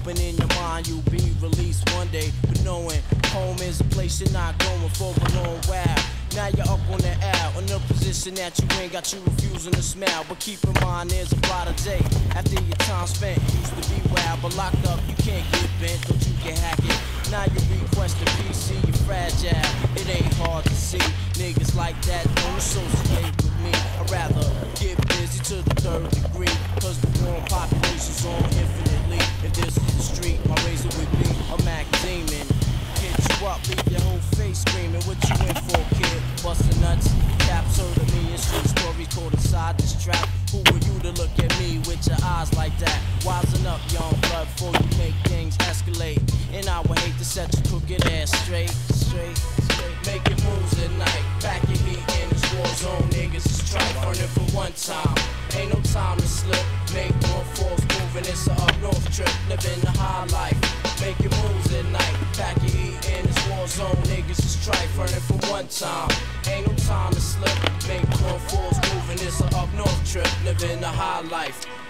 hoping in your mind you'll be released one day, but knowing home is a place you're not going for a long while. Now you're up on the L, in a position that you ain't got you refusing to smile. But keep in mind there's a brighter day after your time spent. Used to be wild, but locked up you can't get bent, don't you can hack it. Now you request a PC, you're fragile. It ain't hard to see. Niggas like that don't associate with me. I'd rather get busy to the third degree, cause the warm population's on infinitely. If this is the street, my razor would be a Mac Demon. Hit you up, leave your whole face screaming. What you in for, kid? Bustin' nuts. Caps heard of me and street stories caught inside this trap. Who are you to look at me with your eyes like that? Wisen up, young blood, before you make things escalate. And I would hate to set your crooked ass straight. Making moves at night, back your heat in this war zone. Niggas is strife, running for one time. Ain't no time to slip. Make more force moving, it's a up north trip. Living the high life, making moves at night, back your heat in this war zone. Niggas is strife, running for one time. Ain't no time to slip. Make more force moving, it's a up north trip. Living the high life.